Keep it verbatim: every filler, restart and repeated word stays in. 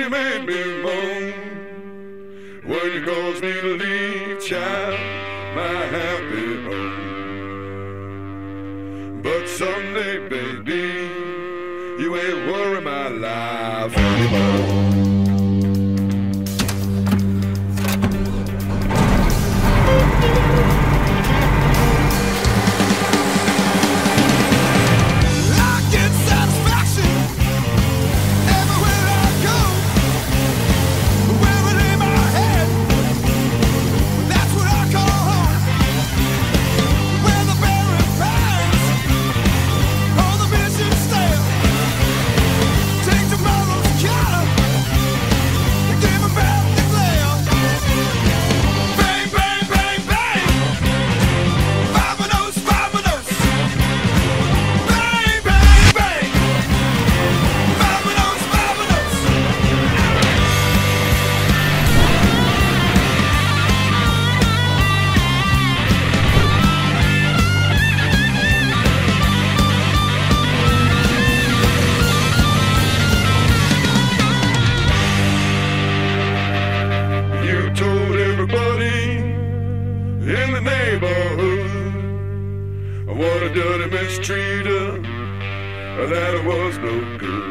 you made me moan when you caused me to leave, child, my happy home. But someday, baby, you ain't worry my life anymore. In the neighborhood, what a dirty mistreater, that was no good.